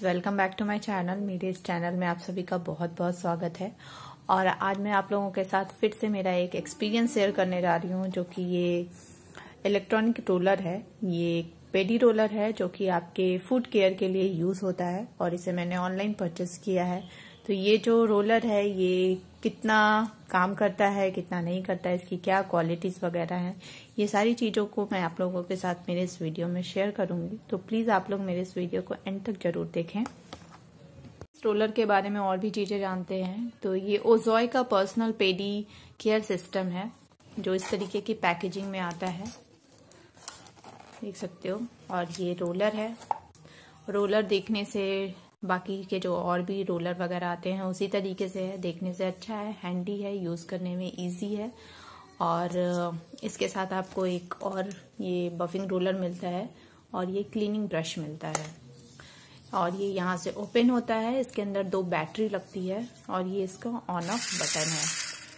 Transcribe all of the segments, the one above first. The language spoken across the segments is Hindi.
Welcome back to my channel. मेरे इस चैनल में आप सभी का बहुत बहुत स्वागत है। और आज मैं आप लोगों के साथ फिर से मेरा एक एक्सपीरियंस शेयर करने जा रही हूँ, जो कि ये इलेक्ट्रॉनिक रोलर है। ये पेडी रोलर है जो कि आपके फुट केयर के लिए यूज होता है और इसे मैंने ऑनलाइन परचेस किया है। तो ये जो रोलर है ये कितना काम करता है, कितना नहीं करता है, इसकी क्या क्वालिटीज वगैरह हैं, ये सारी चीजों को मैं आप लोगों के साथ मेरे इस वीडियो में शेयर करूंगी। तो प्लीज आप लोग मेरे इस वीडियो को एंड तक जरूर देखें। इस रोलर के बारे में और भी चीजें जानते हैं। तो ये ओजॉय का पर्सनल पेडी केयर सिस्टम है, जो इस तरीके की पैकेजिंग में आता है, देख सकते हो। और ये रोलर है। रोलर देखने से बाकी के जो और भी रोलर वगैरह आते हैं उसी तरीके से है, देखने से अच्छा है, हैंडी है, यूज करने में इजी है। और इसके साथ आपको एक और ये बफिंग रोलर मिलता है और ये क्लीनिंग ब्रश मिलता है। और ये यहाँ से ओपन होता है, इसके अंदर 2 बैटरी लगती है और ये इसका ऑन ऑफ बटन है।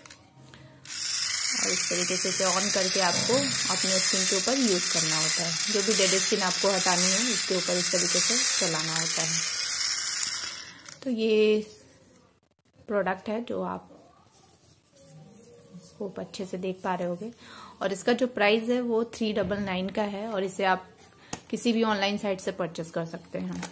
और इस तरीके से इसे ऑन करके आपको अपने स्किन के ऊपर यूज करना होता है। जो भी डेड स्किन आपको हटानी है इसके ऊपर इस तरीके से चलाना होता है। तो ये प्रोडक्ट है जो आप खूब अच्छे से देख पा रहे होगे। और इसका जो प्राइस है वो 399 का है और इसे आप किसी भी ऑनलाइन साइट से परचेस कर सकते हैं।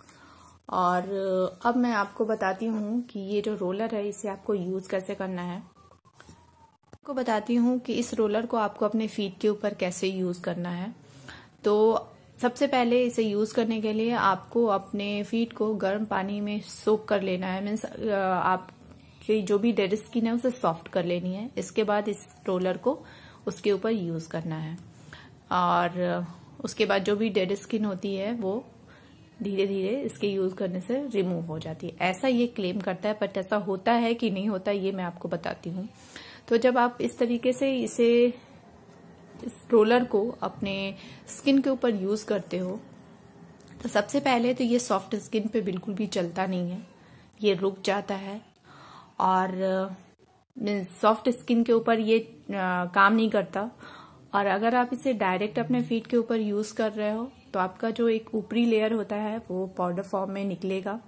और अब मैं आपको बताती हूँ कि ये जो रोलर है इसे आपको यूज कैसे करना है। आपको बताती हूँ कि इस रोलर को आपको अपने फीट के ऊपर कैसे यूज करना है। तो सबसे पहले इसे यूज करने के लिए आपको अपने फीट को गर्म पानी में सोक कर लेना है। मीन्स आपकी जो भी डेड स्किन है उसे सॉफ्ट कर लेनी है। इसके बाद इस रोलर को उसके ऊपर यूज करना है और उसके बाद जो भी डेड स्किन होती है वो धीरे धीरे इसके यूज करने से रिमूव हो जाती है। ऐसा ये क्लेम करता है, बट ऐसा होता है कि नहीं होता ये मैं आपको बताती हूँ। तो जब आप इस तरीके से इस रोलर को अपने स्किन के ऊपर यूज करते हो तो सबसे पहले तो ये सॉफ्ट स्किन पे बिल्कुल भी चलता नहीं है, ये रुक जाता है। और सॉफ्ट स्किन के ऊपर ये काम नहीं करता। और अगर आप इसे डायरेक्ट अपने फीट के ऊपर यूज कर रहे हो तो आपका जो एक ऊपरी लेयर होता है वो पाउडर फॉर्म में निकलेगा।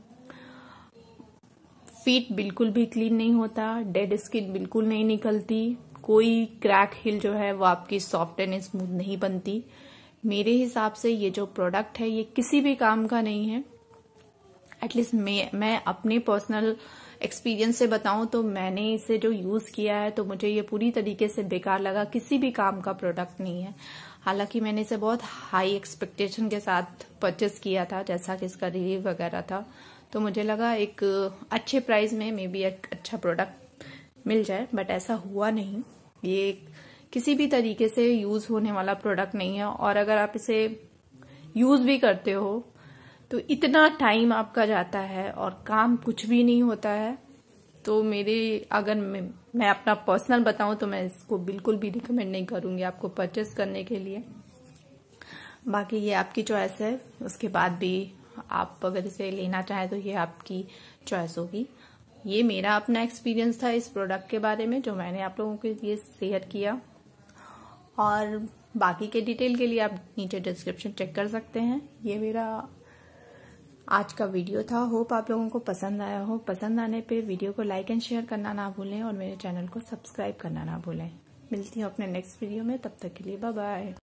फीट बिल्कुल भी क्लीन नहीं होता, डेड स्किन बिल्कुल नहीं निकलती, कोई क्रैक हिल जो है वो आपकी सॉफ्ट एंड स्मूथ नहीं बनती। मेरे हिसाब से ये जो प्रोडक्ट है ये किसी भी काम का नहीं है। एटलीस्ट मैं अपने पर्सनल एक्सपीरियंस से बताऊं तो मैंने इसे जो यूज किया है तो मुझे ये पूरी तरीके से बेकार लगा, किसी भी काम का प्रोडक्ट नहीं है। हालांकि मैंने इसे बहुत हाई एक्सपेक्टेशन के साथ परचेस किया था, जैसा कि इसका रिव्यू वगैरह था, तो मुझे लगा एक अच्छे प्राइस में मे बी एक अच्छा प्रोडक्ट मिल जाए, बट ऐसा हुआ नहीं। ये किसी भी तरीके से यूज होने वाला प्रोडक्ट नहीं है। और अगर आप इसे यूज भी करते हो तो इतना टाइम आपका जाता है और काम कुछ भी नहीं होता है। तो अगर मैं अपना पर्सनल बताऊं तो मैं इसको बिल्कुल भी रिकमेंड नहीं करूंगी आपको परचेस करने के लिए। बाकी ये आपकी चॉइस है, उसके बाद भी आप अगर इसे लेना चाहें तो ये आपकी चॉइस होगी। ये मेरा अपना एक्सपीरियंस था इस प्रोडक्ट के बारे में जो मैंने आप लोगों के लिए शेयर किया। और बाकी के डिटेल के लिए आप नीचे डिस्क्रिप्शन चेक कर सकते हैं। ये मेरा आज का वीडियो था। होप आप लोगों को पसंद आया हो। पसंद आने पे वीडियो को लाइक एंड शेयर करना ना भूलें और मेरे चैनल को सब्सक्राइब करना ना भूलें। मिलती हूँ अपने नेक्स्ट वीडियो में, तब तक के लिए बाय बाय।